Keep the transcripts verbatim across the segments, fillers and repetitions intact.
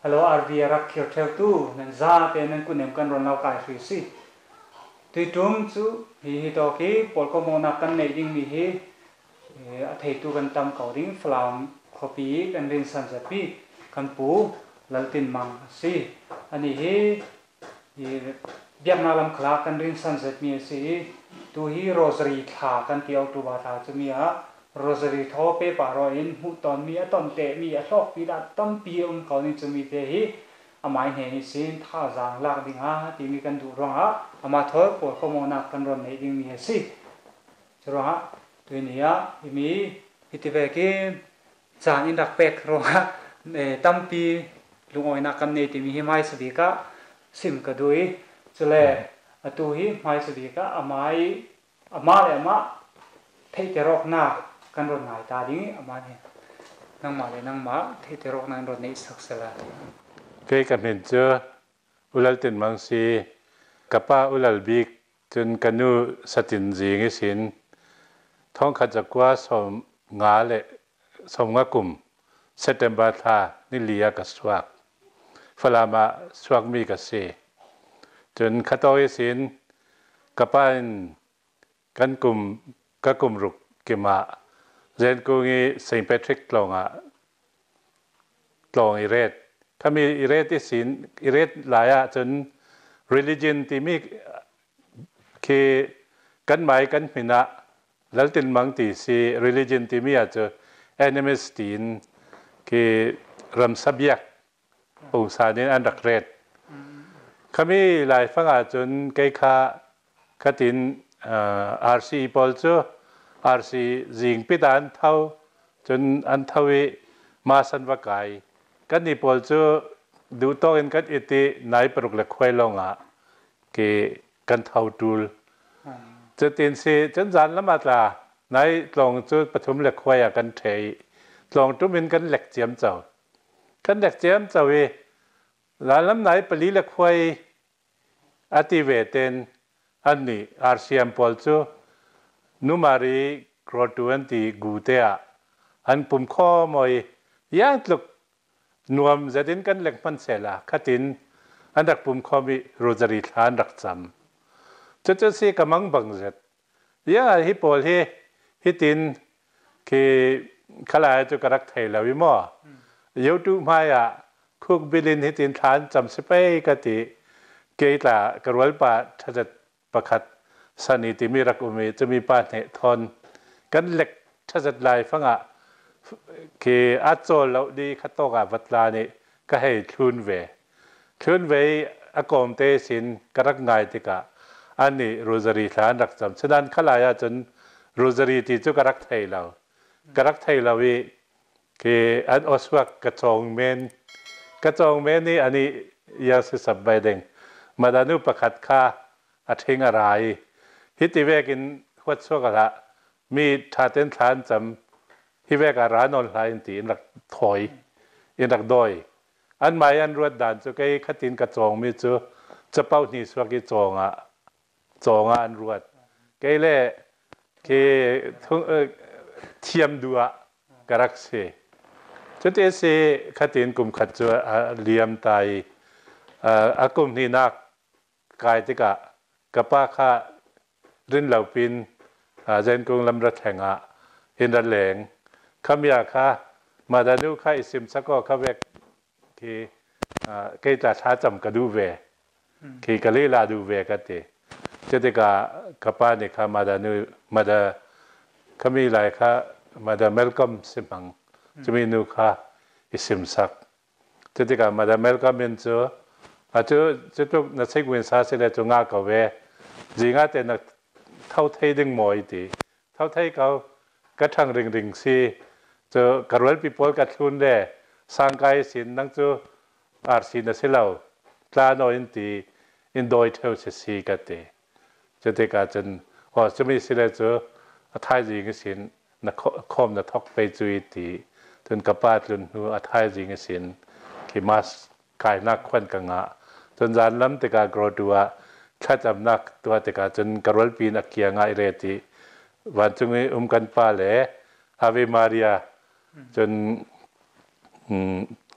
ฮัลโหลอาร์บีรักเขียวเทลตู้นั่นซาเป็นนั่นคุณเอ็มกันรอนเรากายฟรีสิตุยตุ้มจูฮีฮิโตกีปอลก็มองนักกันในยิ่งมีฮีอาทิตย์ตุกันตามเขาดิ้งฟลามคอปีกันเรียนสันจะปีกันปูลัลตินมังสิอันนี้ฮีเบียบนาลำคลากันเรียนสันจะมีสิตุฮีโรสรีทากันเกี่ยวตัวบาทาจะมีฮะโรสรีทอเปปารออินหูตอนมีตอนเตะมีชอบปีดัดตั้มปีองเขานี่จะมีเตะฮีอามาเห็นสินท่าจางลากดิ่งฮะที่มีกันดูร้องฮะอามาทอปวดข้อมูลนักกันรอนในดิ่งมีสิจะร้องฮะตัวนี้มีอิทธิเวกิจางอินดักเป็กร้องฮะตั้มปีลุงอ้อยนักกันในที่มีหิมายสติกะสิมกระดุยจะเล่ตัวฮีไม้สติกะอามาอามาเลยอามาเทเตรอกนักกันรอนไหนตาดิ่งอามาเนี่ยนั่งมาเลยนั่งมาเทเตรอกนั่งรอนในสักเสละเคยกันเห็นเจออุลัลตินมังซีกับป้าอุลัลบิกจนกันนูสตินจีงิสินท้องขัดจักว่าสมงาเลสมงากุมเซตเทมบาธานิลียกัสวักฟลามาสวักมีกัสเซจนขัดต่อยสินกับป้ากันกุมกักุมรุกเกมาเจนกูงี้เซนต์แพทริกลองอ่ะลองอิเรตถ้ามีอิเรตที่สินอิเรตหลายอ่ะจน religion ที่มีคือกันหมายกันมินะแล้วตินมังตีสี religion ที่มีอาจจะ enemies ตีนคือรำสับยักปูสานินอันดักเรตเขามีหลายฝั่งอาจนเกี่ยข้าขัดินอาร์ซีพอลจูอาร์ซีจิงพิดานเท่าจนอันเท่าวิมาสันวกายกันนี่พอลจูดูโตอินกันอิตินายปรุกเล็กควายลงอ่ะqueกันเท่าดูลจะตินสีจนจันละมาตรานายลองจุดปฐมเล็กควายกันเทยลองจุมินกันเล็กเจียมเจ้ากันเล็กเจียมเจ้าเวหลานลำไหนปลีเล็กควายอติเวเตนอันนี้อาร์ซีเอ็มพอลจูนุมารีกรอตัวนตีกูเตะอันปุ่มข้อมอยย่างลุกนวมจะดินกันเล็กมันเสละขัดินอันดักปุ่มข้อมีโรซารีทานดักจำจะจะเสียกำมังบังเสร็จย่าฮิปโปลเฮฮิตินคือขลายจุกรักไทยแล้ววิมอยูทูบมาอ่ะคุกบิลินฮิตินทานจำสเปย์กติเกตากรวลปาทัดประคัดสันนิติมีรักอุมีจะมีปาเนทอนกันเล็กทัดลายฟังอ่ะคืออาโจลแล้วดีขัดโตกับวัตลานี่ก็ให้ทุนเวทุนเวอากอมเตสินกรักไงติกะอันนี้โรซารีทานรักจำฉะนั้นขลายจนโรซารีที่จุกรักไทยเรากรักไทยเราวิคืออันอสวักกระจงเมนกระจงเมนนี่อันนี้ยาสิสับใบแดงมาดานุประคัดค่าอัฐิงอะไรฮิติเวกินวัดสวกละมีชาเต้นทานจำฮิเวกร้านออนไลน์ตีนักถอยอินักดอยอันหมายอันรวดด่านจะใกล้ขัดินกระจงมีจูจะเป้าหนีสวักจงอ่ะจงอันรวดใกล้เล่คือทุ่งเทียมดัวกรักเสจุดเอเสขัดินกลุ่มขัดจัวเลียมไตอากลุ่มนี้นักกายติกะกับป้าข้ารินเหล่าปินเจนกุงลำรัดแห่งอ่ะอินดันแหลงขมีอาคามาดานุข้าอิสิมสักก็ข้าเวกที่เกิดจากชาจำกระดูเวที่กะลีลาดูเวกันเตเจติกากับป้าเนี่ยข้ามาดานุมาดาขมีหลายข้ามาดาเมลคอมสิมังจะมีนุข้าอิสิมสักเจติกามาดาเมลคอมเป็นเจออาจจะจะต้องนักศึกษาเสร็จแล้วจะงาเขาเวจริงอ่ะแต่นักเท่าไทยดึงมอยตีเท่าไทยเขากระทั่งริงริงซีจะกระรวลปีโป้กัดทุนเด้สังกายสินนั่งจูอาร์สินเสร็จแล้วตาโนอินตีอินโดยเท่าเสียกันเตจะเด็กอาจารย์อ๋อจะมีเสร็จแล้วจะไทยจริงสินนักคอมนักทอกไปจุยตีจนกับป้าจนหัวไทยจริงสินที่มาสกายนักควันกังอ่ะจนจานล้ำติกากรอดัวข้าจำนักตัวติกาจนกรวลปีนักเกียงไอเรติวันจุงอุ้มกันป้าเล่อาเวมาเรียจนเก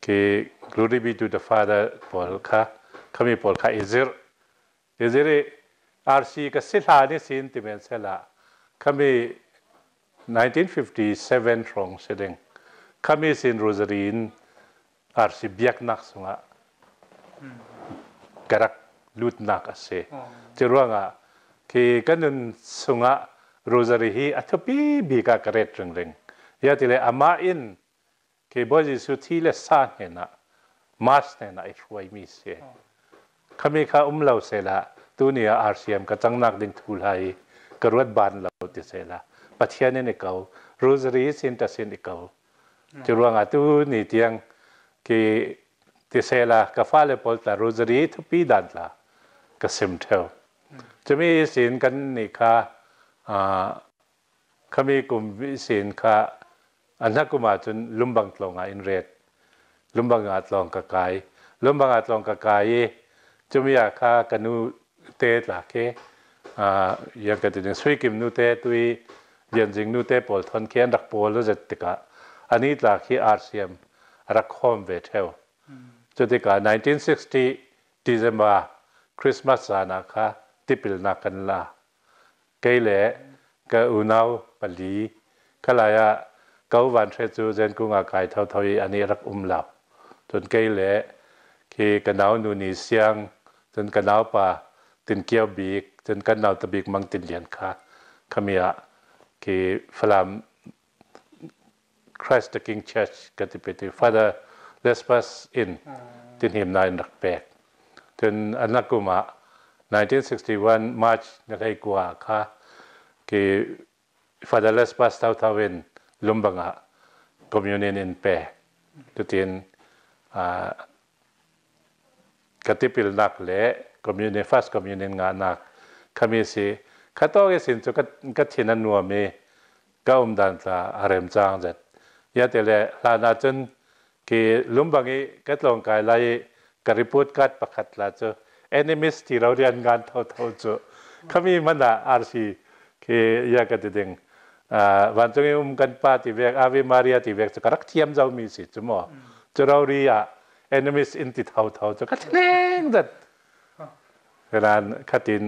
คือ glory be to the Father ปอลค่ะขมีปอลค่ะอิซิร์อิซิร์อาร์ซีก็สิลานี่สินติเมนเซล่าขมีnineteen fifty-sevenตรงเสด็จขมีสินโรซารีนอาร์ซีเบียกนักสงะกระดักลุดนักเสจะรู้ว่าคือกันนั้นสงะโรซารีฮีอัฐบีบีกากระเรตรงเร่งยาติเลอามาอินคือบริสุทธิ์เลสานเห็นนะมาสเห็นนะไอ้ช่วยมีเสียขมีข้าอุ้มเราเสละตัวนี้อาร์ซีเอ็มก็จังนักดึงทุลายกระรวดบานเราติเสละปัจจัยนี้เขาโรซารีสินตัดสินเขาจะรู้ว่าตัวนี้เตียงคือติเสละกาฟ้าเลปอลตาโรซารีทุปีดันละก็เสมเทวจะมีสินกันนี่ค่ะอ่าขมีกลุ่มวิสินค่ะอันนั้นก็มาจนลุมบังตลงอ่ะอินเรดลุมบังอาตลองกะกายลุมบังอาตลองกะกายจะมีอาคากันูเตะหลักเคอ่าอย่างกันถึงสวยกิมนูเตะตุยเรียนจริงนูเตะปอลทอนเขียนรักปอลแล้วจะติกะอันนี้หลักที่อาร์ซีเอ็มรักคอมเวทเทลจะติกะnineteen sixty December คริสต์มาสนาค่ะติปิลนักกันละเกลเกอุนาวปลีขลายะเก้าวันเทจูเจนกุงอากายเท่าเท่าอันนี้รักอุ้มเหล่าจนเกลคือกันเอานูนีเสียงจนกันเอาป่าตินเกียวบีกจนกันเอาตะบีกมังตินเลียนค่ะขมีอะคือฟลาม Christ the King Church กันที่เป็น Father let's pass in ตินหิมนายนักแปกจนอันนักกุมะnineteen sixty-one March นั่นให้กว่าค่ะคือ Father let's pass เท่าเท่าเวนลุมบังอะ communion in แปกตัวเตียนอ่ากติปิลนักเละคอมมิวนิฟัสคอมมิวนิงานักขมิสิข้าตัวเอสินจุกกัดทินันนัวมีก้าวมดันตาอารมจางจัดยาเตเลลานาจนกีลุมบังอีกัดลงกายไล่กริพูดกัดประคัดลาจูเอนิมิสที่เราเรียนงานเท่าเท่าจูขมิมันน่ะอาร์ซีกียากัดดึงอ่าวันจงอุ้มกันป้าที่เวกอาวิมาเรียที่เวกจะกรักเทียมเจ้ามีสิจุโม่จะเราเรียenemies อินติเท่าเท่าจะกัดเล่งจัดเวลาขัดิน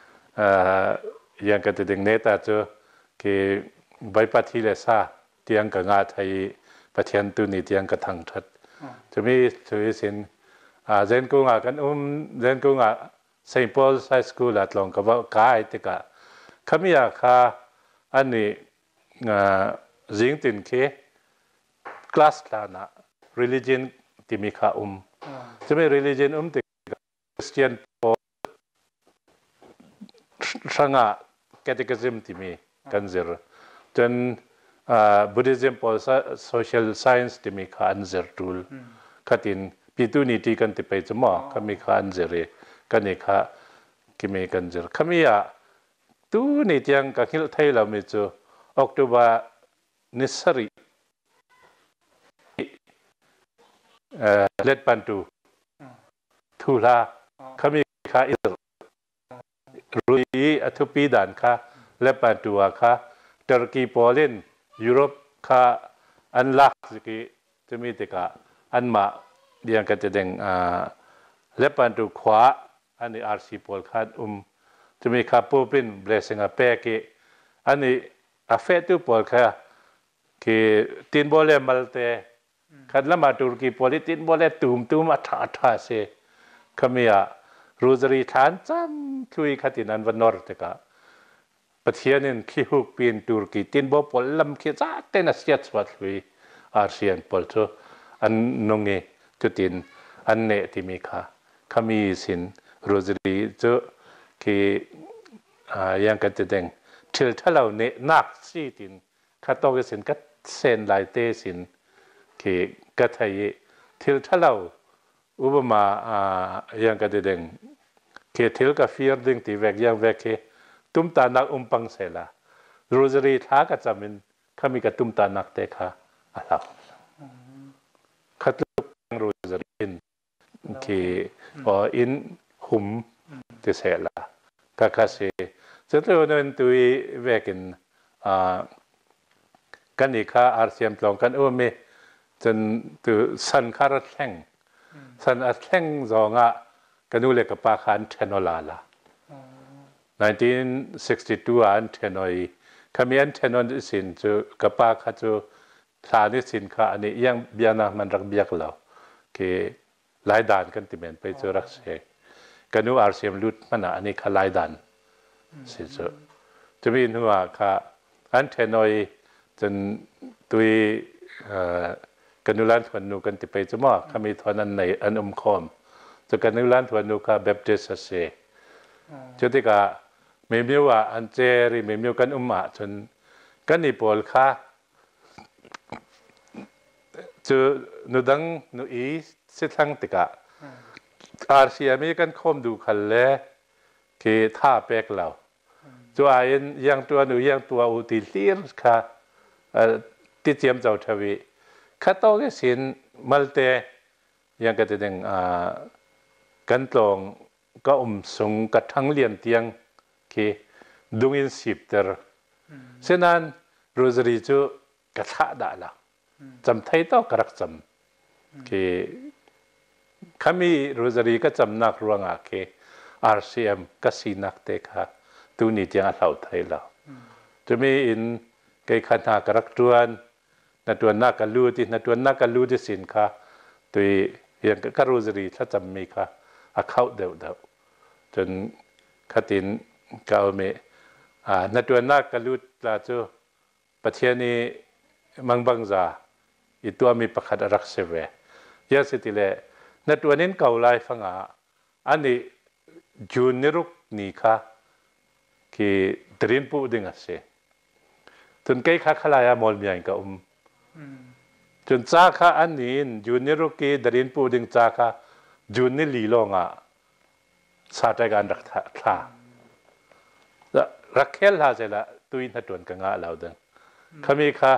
ยังกัดดึงเนตาจูคือใบปัทิเลซาที่ยังกังอาไทยปัทยันตุนีที่ยังกัทังทัดจะมีช่วยสินเจนกุงอากันอุ้มเจนกุงอาเซนต์พอลส์ไฮสคูลอัดลงกับว่ากายติกะขมิยาคาอันนี้จิงตินเคคลาสลานะ religionที่มีข้าอุ้มจะไม่ religion อุ้มติคริสเตียนพอสังฆ catechism ที่มีกันเจอจน Buddhism พอ social science ที่มีข้าอันเจอทูลขัดินพิทูนิติกันที่ไปจมูกข้ามีข้าอันเจอกันนี่ข้าที่มีกันเจอข้ามีอะตูนิติยังกังหิลไทยเรามีจูออกตุบานิสรีเลดปันตูทุลาขมิข้าอิสรุยอัตุปีดันข้าเลดปันตูข้าตุรกีโปแลนด์ยุโรปข้าอันลักสิกิจะมีติกาอันมาเดียงกันจะเด้งเลดปันตูขวาอันนี้อาร์ซีโปลข้าอุ้มจะมีข้าปูปินเบลสิงห์เปกิอันนี้อาเฟตุโปลข้าคือตินโบเลมัลเตขัดละมาตุรกี politik boleh tum tum atha atha se kamiya rosary than cham thui khatinan vanor teka pathianin khihuk pin turki tin bo pollam khe cha tena siat swat hui arsian polcho an nonge tutin anne timika kami sin rosary cho ki yang kan tedeng thil thalau ne nak si tin khatok sin kat sen lai te sinคือกัทยทิลทะเลาอุปมาอย่างกันเด้งคือทิลกับฟิร์ดิงที่เวกยังเวกคือตุ้มตานักอุ้มปังเสละโรซารีท้ากับจามินข้ามีกับตุ้มตานักเตะค่ะอะไรขัดลุกโรซารีนคือพออินหุมที่เสละก็คือเสจะเรื่องนั้นตัวเวกินกันอีกค่ะอาร์ซีเอ็มลองกันโอ้เมจนตัวสันคาร์แท่งสันอัดแท่งจองอ่ะกันดูเล็กกับปาคันเทนอลาละหนึ่งพันเก้าร้อยหกสิบสองอันเทนอยขมิ้นเทนอนสินจูกับปาคัจูทานิสินค่ะอันนี้ยังเบียนามันรักเบียกแล้วคือหลายด่านกันติเมนไปจูรักเสกกันดูอาร์ซีเอ็มลุดมันอันนี้ค่ะหลายด่านสิจูจะมีหัวค่ะอันเทนอยจนตุยกันดูล้านทวนนูกันติไปจมอขมีทวนันในอันอมคอมจะกันดูล้านทวนนูค่ะแบบเดสเซจุดที่กะไม่มีว่าอันเจรีไม่มีกันอุมาจนกันนี่ปอลค่ะจูนูดังนูอีสิทั้งติกะอาร์ซีเอ็มกันคอมดูขันเล่คือท่าเป็กเราจูอายันยังตัวนูยังตัวอุติลีร์ค่ะติดเจียมเจ้าทวีข้าโตก็สินมัลเตยังก็จะดึงกันตรงก็อมสงกระทั่งเลียนเตียงคือดุงอินสิบเตอร์เช่นนั้นโรสรีจูกระทะด่าละจำไทยต้องกระจำคือขามีโรสรีก็จำนักรวงอ่ะคืออาร์ซีเอ็มก็สีนักเตะค่ะตัวนี้ยังเหล่าไทยแล้วจะมีอินเกี่ยขันหากระจวนนัดวนนักกลูที่นัดวนนักกลูที่สินค่ะตัวยังก็โรสรีถ้าจำมีค่ะอาเข้าเดาเดาจนขัดินเก่าเมอ่านัดวนนักกลูลาจูประเทศนี้มังบังซาอีตัวมีประคัดรักเสวยาสิติเลนัดวนนี้เก่าไล่ฟังอ่ะอันนี้จูนนิรุกนี่ค่ะคือดรินปูดิ่งอ่ะเสจนเกี่ยข้าขลายมอลมีอย่างกับอุมจนจ้าข้าอันนี้จูนนิรุกีดรินปูดิ่งจ้าข้าจูนนี่ลีลงอ่ะสาธการรักท่ารักเคลฮาเจละตุยนัดวนกังอ่ะเหล่าดังขมีค่ะ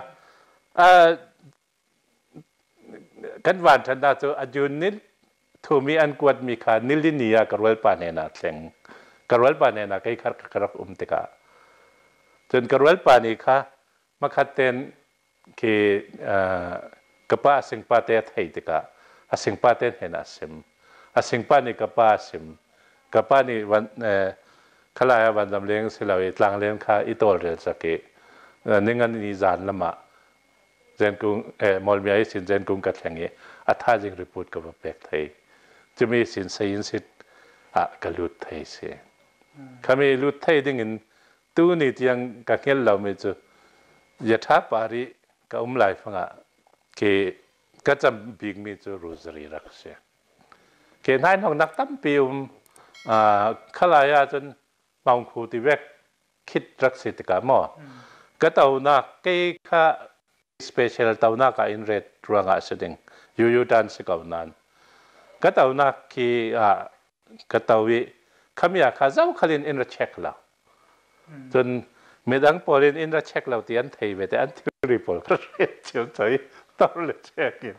กันวันทันดาจูอาจูนนิลทูมีอันกวดมีค่ะนิลินียากรวลปานเนนาเซงกรวลปานเนนาใครขัดกระอุมติกาจนกรวลปานีค่ะมาขัดเต็นคือกป้าสิงปาเตะไทยติกาอาสิงปาเตะเห็นอาสิมอาสิงปานีกป้าสิมกป้านีวันขลายวันดำเลี้ยงสิเราอีหลังเลี้ยงค่ะอีโตเรสักเกนึ่งอันนี้จานละมาเจนกุงเออมอลมีไอสินเจนกุงกัดแข่งเงี้ยอัฐาจึงรีพอร์ตกับเป็กไทยจะมีสินเสียนสิทธิ์อ่ะกลุดไทยเสียเขามีลุดไทยดิ่งตู้นี่ยังกักเงี้ยเราไม่จูยถาปารีก็อุ้มไหลฟังอ่ะคือก็จะบิงมีจูโรสรีรักเสียคือนายน้องนักตั้มปีอุ้มอ่าขลายจนบางคู่ที่เวกคิดรักสิทธิ์กับหม้อก็เต่านักเกี่ยข้าสเปเชียลเต่านักอินเรดรวงอาเสดิงยูยูดันสิกับนั้นก็เต่านักที่อ่าก็เต่าวิขมีอาคาเจ้าขลินอินเรเช็คแล้วจนไม่ดังพอลินอินเรเช็คแล้วที่อันไทยเวทอันที่รีพอร์ตก็เรียกเชื่อใจต่อเลยเช็คกิน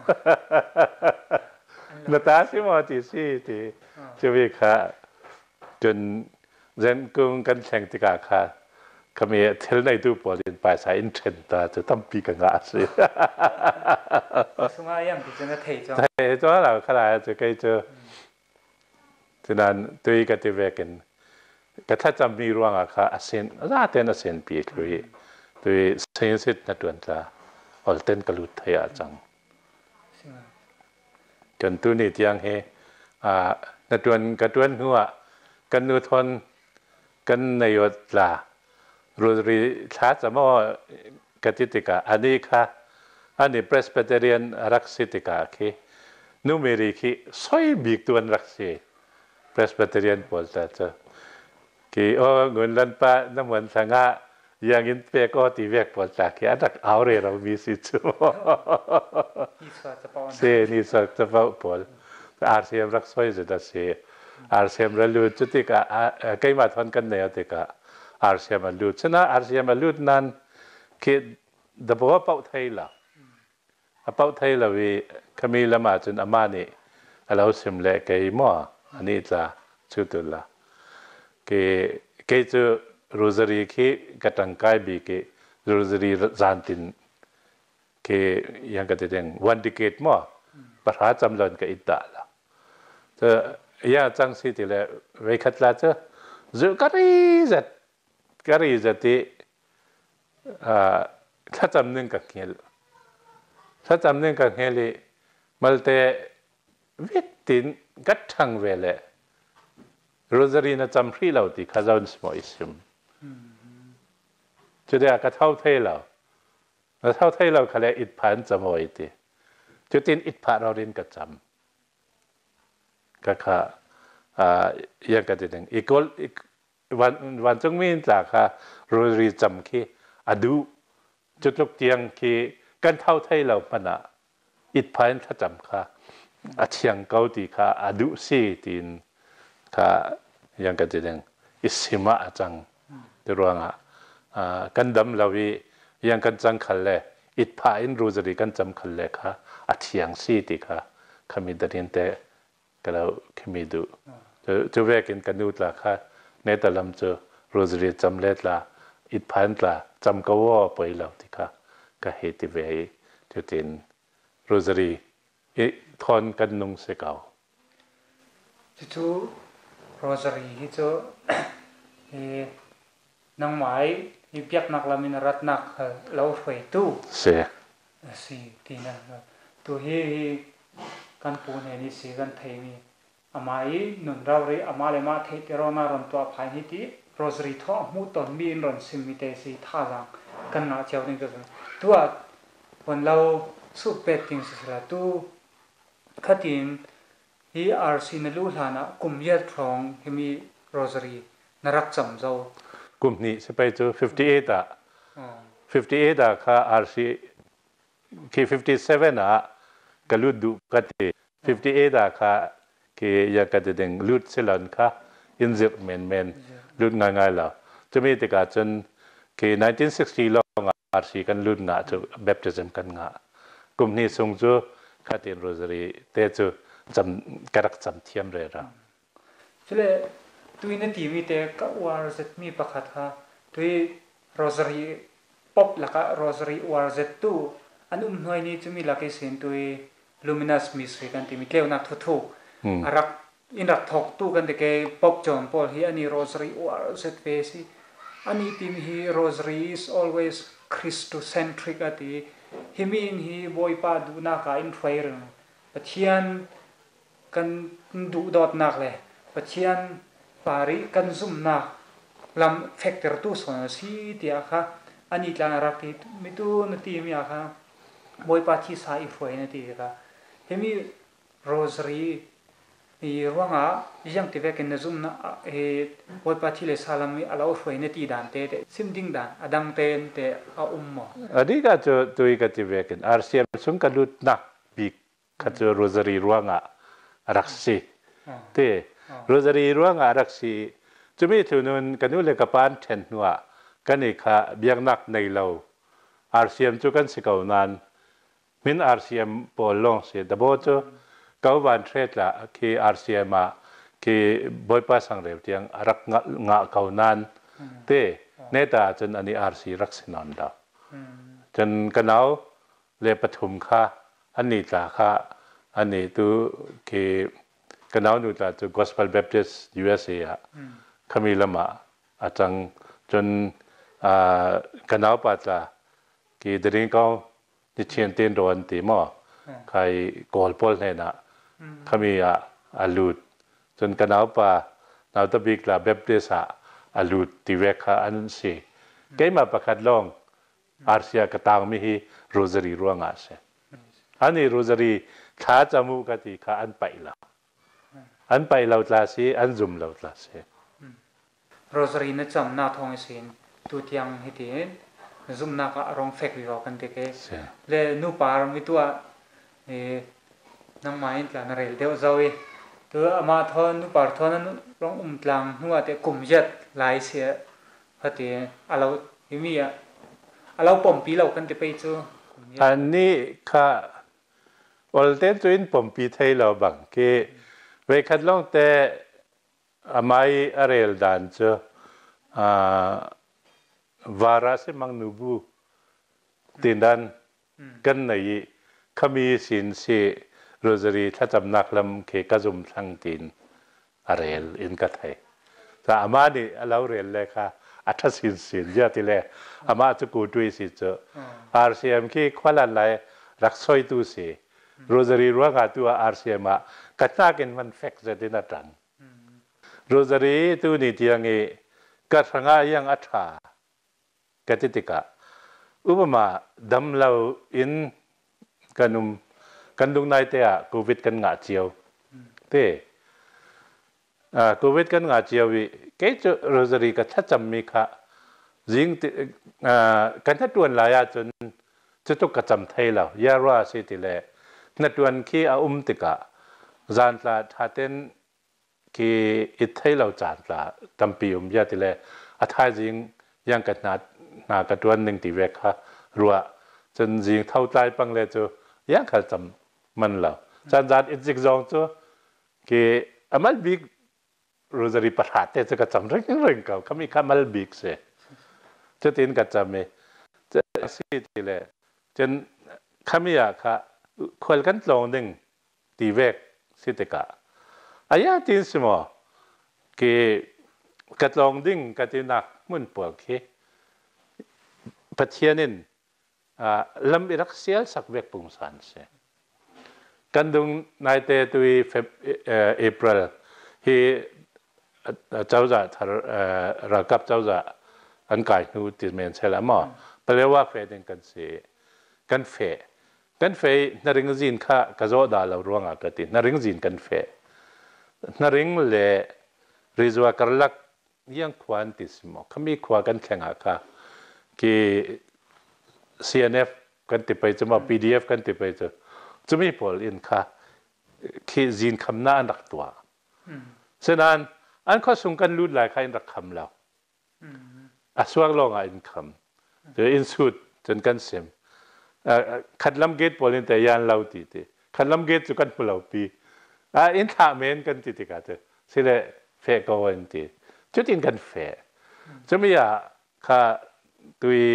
นาตาสิมาที่สิที่จะวิค่ะจนเจนกุงกันแข่งติกาค่ะขมีเทลในดูพอลินไปสายอินเทรนตาจะต้องปีกังอาสิสมัยยังที่จะเทจ้าเทจ้าเราขนาดจะใกล้เจอฉะนั้นตัวอีกติเวกันก็ถ้าจำมีรวงอะค่ะอาเซนน่าเต้นอาเซนปีกเลยตัวเซนสิตนัดวันจ้าอัลเต้นกลุดเทียจังจนตัวนี้ยังเฮอ่านัดวันกัดวันหัวกันนูทนกันในยศลาโรสรีชาจะมอกติติกาอันนี้ค่ะอันนี้เพรสเปเตเรียนรักสิติกาคือนูเมริกีสอยบิกตัวรักสิเพรสเปเตเรียนพอลต์จะคือโอ้เงินลันปะน้ำมันสังะยังอินเปก็ตีเวกพอลต์คืออันนั้นเอาเรื่องเรามีสิทธิ์เซนี่สักจะพอพอลอาร์ซีเอ็มรักสอยจะได้เซอาร์ซีเอ็มรู้จุดที่กะใครมาทนกันเนี่ยที่กะอาร์ซีเอ็มรู้ฉะนั้นอาร์ซีเอ็มรู้นั้นคือดับเบิลเป้าไทยละเป้าไทยละวิขมีละมาจนอามานี่เราสิมเล่เกี่ยมั่วอันนี้จะชุดละคือเกี่ยจะโรสรีคือกัตังกายบีคือโรสรีจานตินคืคือยังก็จะเด้งวันดิเกตมั่วประหารจำลองกับอิตาละจะยาจังสิที่เลยเวคัดลาจะจะการีจัดการีจัดที่อ่าถ้าจำหนึ่งกับเฮลถ้าจำหนึ่งกับเฮลิมัลเตวิตินกัดทังเวลโรซารีน่าจำพรีเราที่ข้าเจ้าสมัยสิมจุดเดียกเท่าเท่เราเท่าเท่เราเขาเรียกอิทพันจำไว้ที่จุดที่อิทพันเราเรียนกับจำก็ค่ะอ่ายังกันที่หนึ่งอีกวันวันจงมีนจากค่ะโรซารีจำคีอดูจุดลูกเตียงคีกันเท่าเท่เราปนะอิทพันถ้าจำค่ะอาเชียงเกาตีค่ะอดูซีตินค่ะยังกันที่หนึ่งอิสิมาจังตัวงอ่ะกันดำเราวิยังกันจังขันเลยอิทพาอินรูซารีกันจำขันเลยค่ะอาเชียงซีติค่ะขมิดเรียนแต่ก็เราขมิดูจะจะเวกินกันดูละค่ะในแต่ลำเจอรูซารีจำเล็ดละอิทพานละจำก็ว่าไปแล้วติค่ะก็เหตุเวจุดที่รูซารีทอนกันนุ่งเสกเอาจู่ๆโรซารีที่จะเฮ้นางหมายมีเปียกนักลามินรัตนักเราไฟตู้เสียสิทีนั้นตัวเฮ้กันปูนเฮนี่สิกันไทยมีอามาอีนุนเราเรอามาเลมาเทติรอนารอนตัวภายนิติโรซารีท้อมูตอนมีนรอนซิมิเตสิท่าจังกันน่าเจ้านี่ก็ตัววันเราสุดเป็ดทิ้งสิละตัวขัดยินฮีอาร์ซีนลูลานะกุมยัดพรองที่มีโรซารีนรักจำเจ้ากลุ่มนี้จะไปเจอห้าสิบแปดอ่ะห้าสิบแปดอ่ะค่ะอาร์ซีคือห้าสิบเจ็ดอ่ะก็ลุดดูกันที่ห้าสิบแปดอ่ะค่ะคืออยากจะดึงลุดเสลันค่ะอินเซอร์เมนเมนลุดง่ายๆแล้วจะมีแต่การจนคือหนึ่งพันเก้าร้อยหกสิบลองอาร์ซีกันลุดง่ายจะแบบจะจำกันง่ายกลุ่มนี้ส่งจูขัดยินโรซารีเตจูจำกระดักจำเทียมเลยละฉะนั้นตัวนี้ทีวีเตะก็วาร์เซตมีประคัตค่ะตัวโรซารีป๊อปแล้วก็โรซารีวาร์เซตตู้อันอุ้มหน่วยนี้จะมีหลักเกณฑ์ตัวลูมินัสมิสกันที่มีเกลียวนักทุทุอารักอินรักทอกตู้กันแต่แกป๊อปจอมพอลฮีอันนี้โรซารีวาร์เซตเฟซีอันนี้ทีมีฮีโรซารี is always Christocentric อ่ะที่ฮิมีนฮีบอยป้าดูนักอินไฟร์ปัจเจียนกันดูดอดนักเลยปัจเจียนปาริกันซุ่มนักลำแฟกเตอร์ตู้สอนสีเดียค่ะอันนี้ลานรักที่มิตูนตีมีอะค่ะบอยป้าที่สายฝอยนตีค่ะเฮมีโรซารีมีร่วงอ่ะยังที่เวกินซุ่มนะเฮบอยป้าที่เลสาลามีอาลาวฝอยนตีด่านเตะซิมดิ้งด่านอดังเตนเตะอาอุ้มหมออันนี้ก็จะตัวอีกที่เวกินอาร์เซียนสุ่งกันลุดนักบีก็จะโรซารีร่วงอ่ะรักสีเตะโรซารีร่วงอารักษีจะมีทุนนกันนู่นเลยกับปานเทนนัวกันอีกค่ะเบียงนักในเราอาร์ซีเอ็มจุกันสิเกานันมินอาร์ซีเอ็มปอลลงเสียดับเบิลจูเกาวันเทรดละคืออาร์ซีเอ็มมาคือบอยป้าสังเรียบเตียงรักงะงะเกานันเตะเนตาจนอันนี้อาร์ซีรักสินันดาจนกันเอาเลปฐุมค่ะอันนี้ตาค่ะอันนี้ตัวคือกันเอาดูจาก Gospel Baptist ยู เอส เอ อ่ะขมิลมาอาจารย์จนกันเอาปัจจัยที่เดินเขาดิเชียนเตียนโดนตีหม้อใครกอลพอลเนี่ยนะขมิอ่ะอาลูดจนกันเอาป่ะนาตบิกลา Baptist อ่ะอาลูดที่เวกขาอันสิเกี่ยมาประคัดลงอาร์เซียกระตังมีฮีโรซารีร่วงอาเซียอันนี้โรซารีข้าจมูกติข้าอันไปละอันไปเราตลาสีอันซุ่มเราตลาสีโรซารีนั่นจำนาทองสินตัวเทียงให้ดีซุ่มนาก็ร้องเฟกวิรอกันเด็กเล่นูปาร์มิตัวเอ่น้ำไม้ตลาดนเรลเดียวเจ้าเอตัวอามาทอนนูปาร์ทอนนั้นร้องอุ้มตลังนัวแต่กลุ่มยัดหลายเสียพอดีอาเราฮิมีอ่ะอาเราปมปีเรากันเด็กไปเจออันนี้ค่ะวันเต้นตัวอินปมปีไทยเราบังเกเวคัดลงแต่อามาอีอาเรลดันเจอวาระสิมังนูบูตินดันกันในขมีสินสีโรซารีถ้าจำนักลำเคกจุมทั้งตีนอะไรอินกัไทยแต่อามานี่เราเรียนเลยค่ะอัฐสินสินเยอะทีเลยอามาจะกูด้วยสิเจออาร์ซีเอ็มคีขวัญอะไรรักสวยตัวสิโรซารีรู้ว่าตัวอาร์ซีเอ็มกัดหน้ากันมันเฟกจะได้นัดรันโรซารีตัวนี้ที่ยังไงกัดฟังยังอัฐากัดติกะอุปมาดำเราอินกันนุมกันดุงนายเตะโควิดกันงาเจียวเตะโควิดกันงาเจียววิเกจโรซารีก็ชัดจำมีค่ะจิงกันทัดวนหลายจนจะต้องกระจำไทยแล้วยาว่าสิติเลนัดวนขี้อาอุมติกะจานละทัดเต็นขี้อิทไทยเราจานละตั้มปีอุมยาติเลอาทายจิงยังกันนัดนากระดวนหนึ่งตีเวกค่ะรัวจนจิงเท่าใจปังเลยจูยังขัดจำมันแล้วจานจานอิจิกจงจูขี้อามัลบิกโรซารีประหารแต่จะกระจำเรื่องเรื่องเก่าเขามีคำมัลบิกเสียจะตีนกระจำไหมจะสิทีเลยจนขมีอะค่ะคนกันลงหนึ่งตีเวกสิติกะอายาตีนสมอกีกัดลงดิ่งกัดตีนักมุ่นปวกขี้ปัจเจียนินลำอิรักเซียลสักเวกปุ่งสันเสียกันดุงนายเตตุยเฟบเอพริลฮีเจ้าจ่ารักกับเจ้าจ่าอันกายนูติเมนเซลามอแปลว่าเฟดิงกันเสียกันเฟกันเฟนริงจินข้ากระโจดาลรวงอากาศนริงจินกันเฟนริงเล่ริจวากรลักยังควานติสมอขมีควากันแข่งอาคากี ซี เอ็น เอฟ กันติไปจะมา พี ดี เอฟ กันติไปจะจะไม่พออินค่ะคีจินคำน่าอันรักตัวฉะนั้นอันข้อสงกันรู้หลายใครรักคำแล้วอาสวงลงอินคำเดี๋ยวอินสุดจนกันเสียมขัดลำเกตพอลินแต่ยานเราตีเตขัดลำเกตจุกันพลาวปีอินท่าเมนกันติติกาเตสิเลเฟกวันตีจุดอินกันเฟจะไม่อยากข้าตุย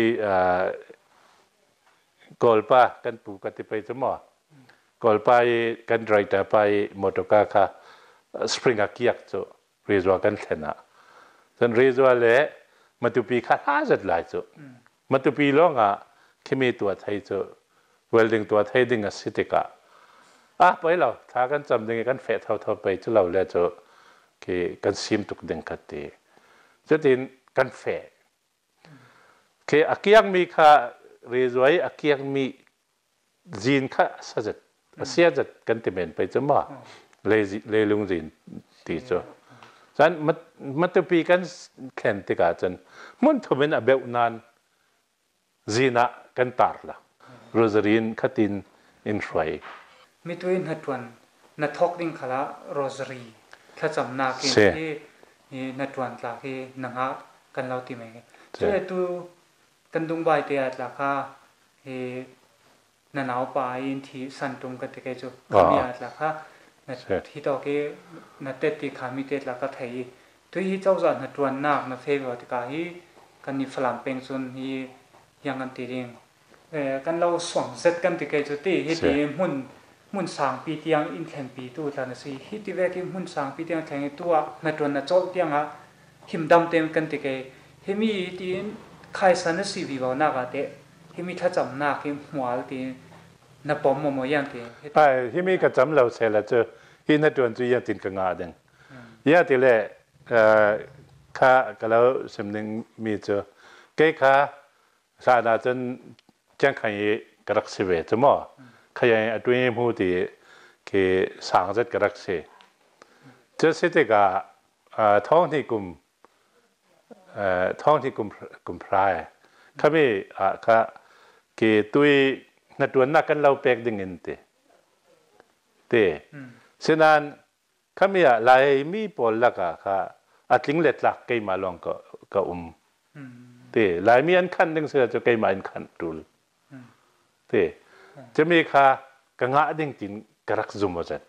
กอลป้ากันปูกันติไปจะมั่วกอลป้ากันไรแต่ไปมอเตอร์คาร์สปริงอากิยักโจเรียกว่ากันเถนะจนเรียกว่าเละมาตุปีข้าท้าจัดหลายโจมาตุปีร้องอ่ะเคมีตัวไทยโจเวลดิ้งตัวไทยดิ้งอ่ะสิติกะอ่ะไปแล้วถ้ากันจำดิ้งกันเฟะเท่าๆไปจะเราแล้วโจคือกันซิมตุกดิ้งขัดตีจะดินกันเฟะคืออากิยังมีข้าเรียกว่าอากิยังมีจีนข้าสัจเสียจัดกันติเมนไปจะมาเลยเลยลุงจีนตีโจฉันมัดมัดตัวปีกันแข่งติกาจันมันทำเป็นแบบนั้นจีน่ะกันตาร์ละโรซารีนขัดินอินฟรายมีตัวอินหัดวันนัดทอกดิ้งขละโรซารีข้าจำนาเกณฑ์ที่นัดวันหลักที่นังฮะกันเราตีไหมเจ้าตัวกันดุงใบเตียหลักค่ะเฮนันเอาไปอินที่สันตุงกันติเกจูขมีหลักค่ะนัดที่ต่อเกนัดเตติขามีเตหลักก็ไทยตัวที่เจ้าจันนัดวันนักนัดเฟวติกาฮีกันนี่ฝรั่งเป็นส่วนฮียังกันตีเองเออกันเราสวมเซตกันติเกจูตีฮีตีมุ่นมุ่นสางปีเตียงอินแข่งปีตัวทางนั้นสิฮิติเวกิมุ่นสางปีเตียงแข่งตัวนัดวันนัดโจเตียงฮะหิมดำเต็มกันติเกเฮมีตีใครสันนิษฐานวิวนักอะเตะเฮมีถ้าจำนักเฮหัวตีนับปอมมอยังเตะไอ้เฮมีก็จำเราเสร็จแล้วเจอฮินัดวันจุยังตินกังอาดังยาติเล่ข้าก็เราสำนึกมีเจอเกี่ยข้าสานาจนจังขยกระดักสิเวทมั้งขยายตัวเองพูดที่คือสังจัดกระดักสิเจอสิติกาท้องที่กลุ่มท้องที่กลุ่มกลุ่มพรายข้ามีอ่ะข้าคือตัวนัดวันนักกันเราเปกดิ่งอินเตเตฉะนั้นข้ามีอะไรมีปอลลักอะข้าอัดลิงเล็ดลักเกี่ยมาลองก็ก็อุ้มเตหลายมีอันขันดึงเสือจะเกี่ยมาอันขันตูลเตจะมีข้ากังอาดิ่งจินกระรักซุ่มว่าจัด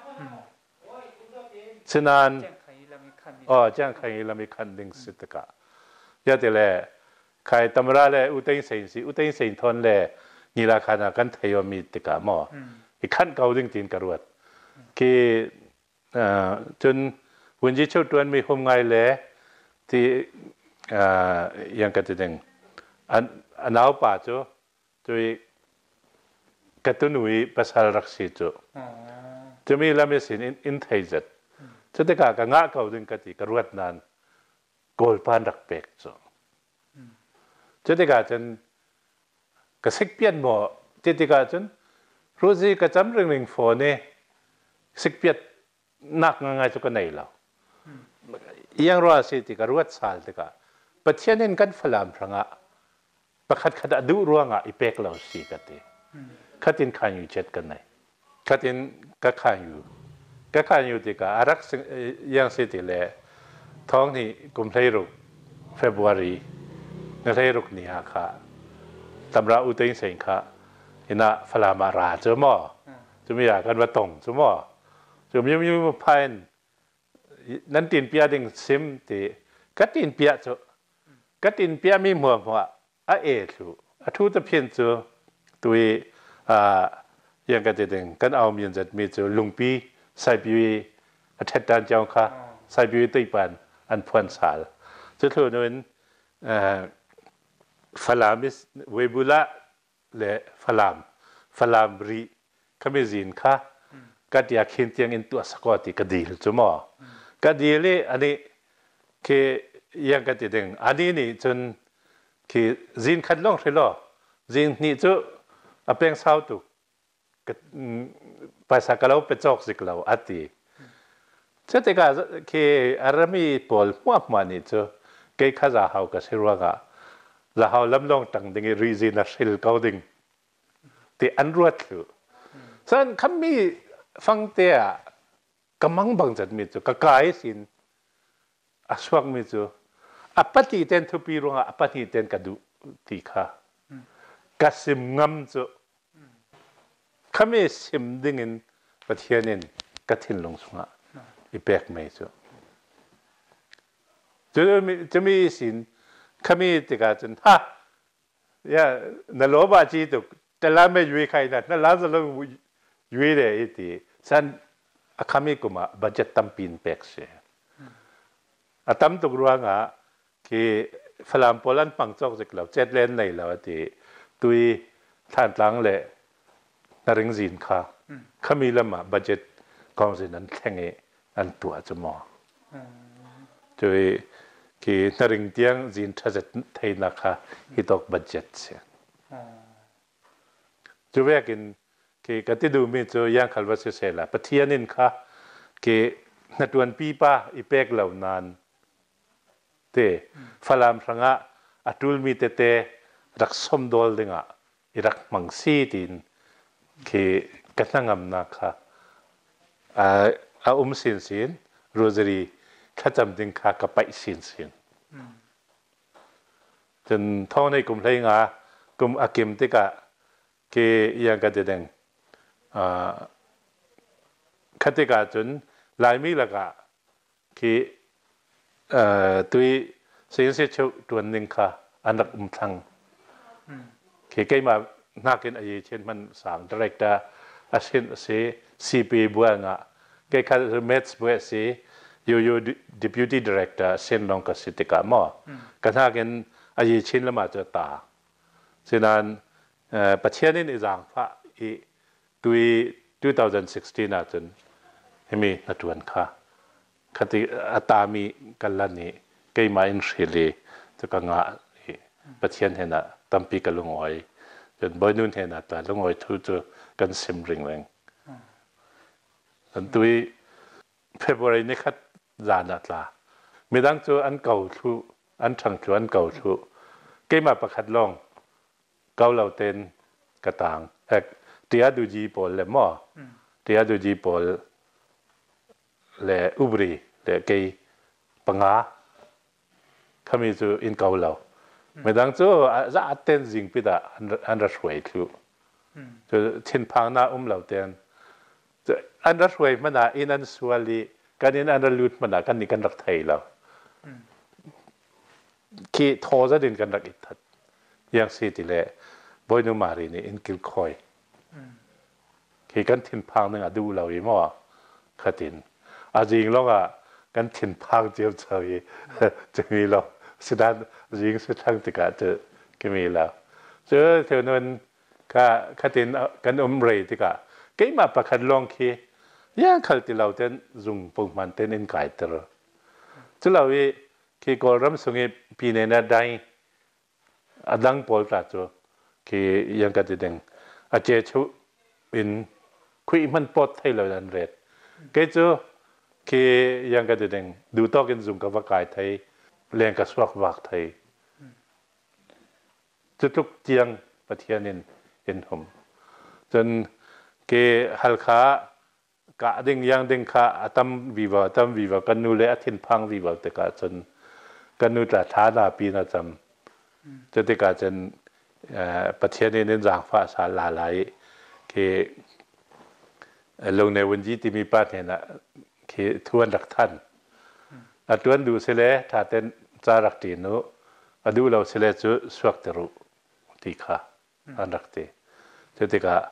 ฉะนั้นอ๋อจ้างใครเรามีขันดึงสิทธิ์กะยาติเล่ใครตำราเล่อุตัยเสียงสิอุตัยเสียงทนเล่นี่ราคากันไทยมีติกาหมออีกขั้นเก่าจริงๆกระรวดคือจนวันที่เช้าตัวนมีหมไงเลยที่ยังกระติงอันอันเอาป่าจ้ะจุยกระตุ้นวิภาษารักษีจ้ะจะมีลำเสียงอินไทยจัดจะติกากังอาเก่าจริงกติกระรวดนั้นโกลปานรักเป็กจ้ะจะติกาจนกสิกเปลี่ยนหมอจะติกาจนรู้สิกระจำเรื่องหนึ่งโฟนเนี่ยสิกเปลี่ยนนักง่ายๆจุกันไหนแล้วยังรอสิติกระรวดสาลติกาปัจเจนินกันฝรั่งพระงะประคัดขัดดูร่วงอ่ะอีเป็กเราสิกติขัดินขันอยู่เจ็ดกันไหนขัดินก็ขันอยู่ก็ขันอยู่ติกาอารักยังสิติเลยท้องนี่กุมภาพันธ์เฟบรุรีเงยรุกนี่ฮะค่ะตำราอุติงเสียงค่ะเห็นนะฝรั่งมาราเจอหม้อจะไม่อยากกันว่าตรงเจอหม้อจะมีมีมาพายนั้นตีนเปียดิงซิมตีกัดตีนเปียจ้ะกัดตีนเปียมีหัวหัวอ่ะเอทูอ่ะทูตะเพียนจ้ะตัวอ่ายังกันจะดึงกันเอามีนจัดมีจ้ะลุงปีใส่ปีอัฐดันเจ้าค่ะใส่ปีตีปันอันพวนสาลจะถือนั้นฝรั่งมิสเวบุละและฝรั่งฝรั่งบรีขมิจินค่ะก็ที่อยากเห็นเตียงอินตัวสกอติก็ดีจุ่มก็ดีเลยอันนี้คือยังกันติดเองอันนี้นี่จนคือจินขัดลงใช่หรอจินนี่จุอเป็นสาวตุกภาษากลาวเป็นจอกสิกลาวอัติเช่นที่ก็คืออารมีพอลมัวมันนี่จุเกี่ยข้าจะหาก็เชื่อว่าก็จะหาลำลองตั้งดิ่งรีจินนัชลเขาดิ่งที่อันรวดอยู่ส่วนคำมีฟังเตียกำมังบังจัดมิจูก็กลายสินอาสวกมิจูอัปติเต็นทุปีรงอัปติเต็นกระดูตีค่ะกสิมงำจูคำมีสิมดิ่งประเทศนี้กฐินลงสงะอีเปกไม่จูจะมีจะมีสินคำมีติกาจนฮะยานโลบาจีตุกแต่ละไม่ยุ่ยใครนะนั่นละจะลงยุ่ยเลยอีทีสันอาคามีกุมาบัจจตัมปินเปกเสียอาตัมตุกรัวงะคือฝรั่งโปแลนด์ปังจอกจากเราเจ็ดเลนในเราที่ตุยท่านหลังเลยนริงจินค่ะขามีละมาบัจจกองสินั้นแข่งอันตัวจะมอจุยคือนริงเตียงจินทัศน์ไทยนะคะฮิตอกบัจจเสียจุเวกินคือก็ที่ดูมีตัวอย่างขัลวัสเซล่ะปะเทียนินค่ะคือนัดวันปีป้าอีเป็กเหล่านั้นเตะฝรั่งพระอัตุลมีเตเตรักสมดอลดิงะอิรักมังซีดินคือกันนั่งอำนาค่ะอ่าอาอุมสินสินโรซารีข้าจำดิงค่ะกับไปสินสินจนท้องในกลุ่มไรงะกลุ่มอากิมติกะคือยังกันเดงขัดติกาจนหลายมีละกะคือตัวเสียงเสียชุตัวหนึ่งค่ะอันดับอุ้มทังคือใกล้มานักเรียนอายุเช่นมันสั่งดีเรกเตอร์อาเช่นเสียซีพีบัวงะใกล้ขัดเมทส์บัวเสียอยู่อยู่ดิพิวตี้ดีเรกเตอร์เช่นลองกับสิติกาหม้อกันนักเรียนอายุเช่นละมาจะตาฉะนั้นประเทศนี้ในสังพระอีตุยสองพันสิบหกนะจนให้มีนัดวันค่ะคติอัตามีกันลันนี้เกี่ยมาอินเชลีจะกังอาประเทศเห็นนะตั้มปีกันลงอ้อยจนบ่อยนู่นเห็นนะแต่ลงอ้อยทุจกันซิมริงแรงจนตุยเฟบรุรีนี่คัดจานัดละมีดังจูอันเก่าทุอันช่างจูอันเก่าทุเกี่ยมาประคัดลงเก่าเหล่าเต็นกระต่างเอกเตียดูจีปอลเลยมั้งเตียดูจีปอลเลยอุบรีเลยเกย์ปังอาเขามีจูอินเก่าเหล่าไม่ดังจูจะอัดเต็นจิงปิดอ่ะอันรัชเวทูจูชินพังนาอุ้มเหล่าเต็นจูอันรัชเวมันอ่ะอินันสวาลีกันอินอันรัลุดมันอ่ะกันนี่กันรักไทยเหล่าคีโทจะดินกันรักอิทัดอย่างสิทีเลยบอยนุมารีนี่อินกิลคอยคือกันถิ่นพังนึงอะดูเราอีมั่วขัดินอาจริงแล้วอะกันถิ่นพังเจียวเฉยจะมีเราสุดท้ายจริงสุดท้ายติกาจะก็มีแล้วเจอเท่านั้นก็ขัดินกันอมเรติกาเกี่ยมาประคันลองคีย่างขัดที่เราเต้นจุงปุ่มมันเต้นอินไก่ตระจุเราวิคีกอรำสงิปีเนน่าได้อดังปอลตาจูคียังกัดดึงอาเจชุอินคุยมันปลดให้เราดันเร็ดเกจูคียังกัดดึงดูตอกินจุงกับว่าไก่ไทยเลี้ยงกับสวักวักไทยจุดทุกเจียงปะเทียนินเห็นผมจนเกฮัลขากะดึงยังดึงขาตั้มวิวาตั้มวิวากันนูเลอทินพังวิวาเตกาจนกันนูตราฐานาปีนาจำจะเตกาจนประเทศนี้นินจางฟ้าสาลาไหลคือลงในวันที่ที่มีป้าเนี่ยนะคือทวนรักท่านอัตวันดูเสลถ้าเต้นจารักตีนุอดูเราเสลจุสวักตรุตีขาอันรักตีจะเตกา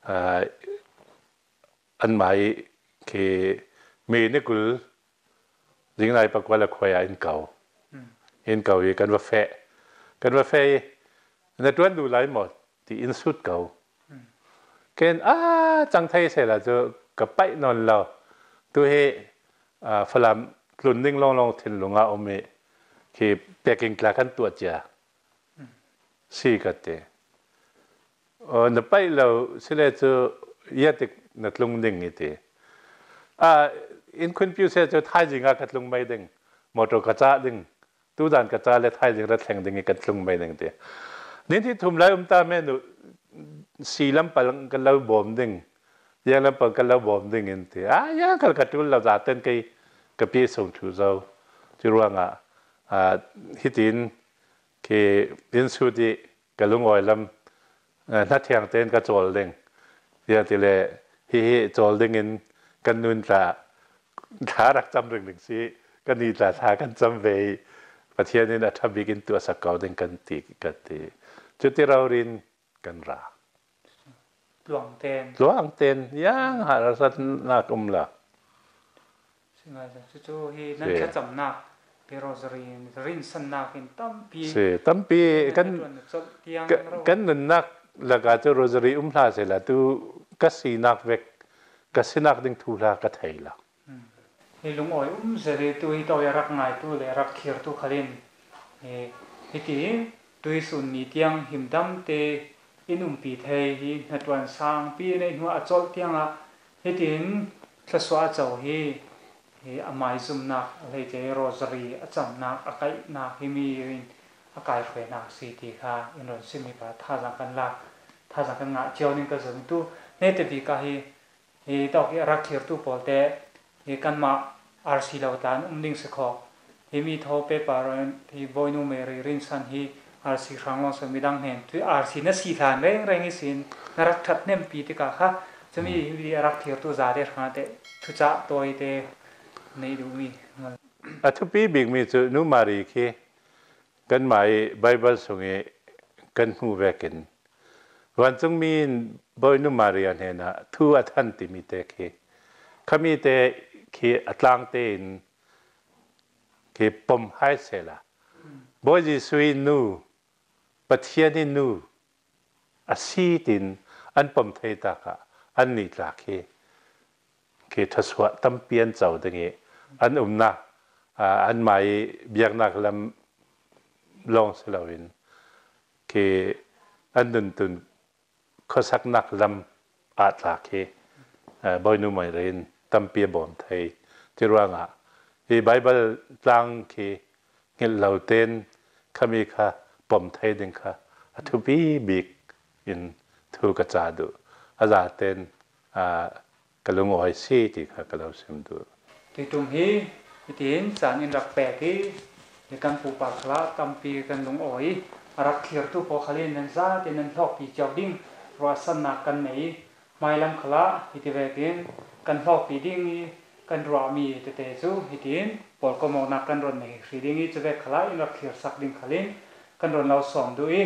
อันหมายคือมีนิกุลยิ่งในปากว่าละควายอินเก่าอินเก่าอยู่กันว่าเฟะกันว่าเฟะในตัวดูหลายหมดที่อินสุดเก่าเกณฑ์อ่าจังไทยเสร็จแล้วจะกับไปนอนเราตัวเฮฝรั่งกลุ่นนิ่งลองลองทิ้งลงอาอเมคือเปียกิงกลากันตัวเจ้าสีกันเตอในไปเราเสร็จจะยาตินัดลงดิ่งนี่ทีอ่าอินคุณพิวเซจะท้ายจริงอะกัดลงไม่ดิ่งมอเตอร์กระจาดิ่งตู้ด่านกระจาและท้ายจริงรัดแข่งดิ่งกัดลงไม่ดิ่งทีนี่ที่ทุ่มไล่อุ้มตาแม่หนูสีลำปังกันเราบ่มดิ่งยังลำปังกันเราบ่มดิ่งนี่ทีอ่ะยังกัดกัดตุลเราจะเต้นกี่กับพี่ส่งชูเจ้าที่ร่วงอ่ะอ่าฮิตินคืออินสุดีกับลุงอ้อยลำนัดเที่ยงเต้นกับโจลดิ่งยาติเลฮิฮิโจลดึงอินกันนุนตราท้ารักจำเรื่องหนึ่งสิกันนี่ตราท้ากันจำเวประเทศนี้นะถ้าบิกินตัวสักเก่าดึงกันตีกันตีจุดที่เราเรียนกันราหลวงเตนหลวงเตนยังหารัศนักอุมละซึ่งอะไรจู่ๆฮีนั่นแค่จำนักเปโรสรีนรินสันนักอินตั้มปีตั้มปีกันกันนุนนักแล้วก็จะโรซารีอุ้มลาเสร็จแล้วตัวกัสซีนักเวกกัสซีนักดึงทูลากระไทยละเฮลุงอ้อยอุ้มเสร็จตัวที่ตัวยรักง่ายตัวเลยรักเขียร์ตัวขลินเฮฮิตีตัวสุนนิยังหิมดำเตอินุมปีไทยฮินัดวันสางปีในหัวอจอลเตียงละฮิตีนทศวรรษเจ้าเฮเฮอามายซุมนักอะไรเจโรซารีอาจารย์นักอากาศนักฮิมีรินอากาศเฟนักสีตีค่ะอินโดนีเซียมีป่าท่าจังกันละท่าจังกันงะเจ้านี่ก็จะมีตัวเนติบิกาฮีฮีตอกรักเขียร์ตัวพอเตฮีกันมาอาร์ซีลาวตันอุ้มดิ้งสกอฮีมีทอเปปาร์ฮีบอยนูเมรีรินสันฮีอาร์ซีครั้งล่าสุดมีดังเห็นที่อาร์ซีนั่นสีฐานแรงแรงสินนรักทัดเนมปีติกาค่ะจะมีฮีรักเขียร์ตัวจ่าเด็ดขนาดเตทุจ้าตัวเตในดูมีอัทุปีบิกมีจุนุมารีคีกันหมายไบเบิลส่งเอกันหูเวกินวันจงมีบอยนุมารีอันเห็นนะทั่วท่านติมีเตคีขมีเตคีอัตลังเตนคีปมไฮเซล่าบอยจิสุยนูปัทยานินูอาศีตินอันปมเทตากะอันนิตราคีคีทศวรรษตั้มเปลี่ยนเจ้าดังเออันอุ้มนะอันหมายเบียกนักลำลองเสลาวินคืออันดุนตุนข้อสักนักลำอาตลาเคบอยนุ่มเรียนตั้มเปียบอมไทยที่ร่างอ่ะที่ไบเบิลตั้งคือเงินเหล่าเต้นขมีค่ะปอมไทยดึงค่ะทุบีบิกอินทุกจาดูอาจารย์เต้นกลุ่มอ้อยซีที่ค่ะกลุ่มเสมดูที่ตรงนี้ที่เห็นสารอินรักแปลกที่ในการปลูกป่าคลาตั้มปีกันลงอ้อยรักเขียร์ตัวพอขลินนั้นซาที่นั้นทอกปีเจ้าดิ้งรัวสนักกันไหนไม่ลำคลาที่เวกินกันทอกปีดิ้งกันรัวมีเตเตซูที่เห็นปอลก็มองนักกันรอนไหนสีดิ้งจะเวคลาอินรักเขียร์สักดิ้งขลินกันรอนเราสอนด้วย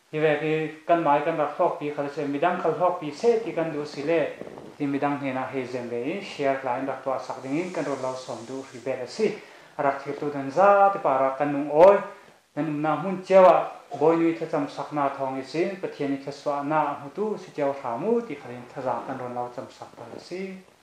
hi ve ki kan mai kan rak thok pi khal se midang khal thok pi se ti kan du sile ti midang hena he zen ve share line rak to sak ding kan ro lo som du ri be si rak thir tu dan za ti para kan nung oi nan na hun chewa boy nui tha cham sakna thong isin pathian ni thaswa na hu tu si chew thamu ti khalin thaza kan ro lo cham sak pa si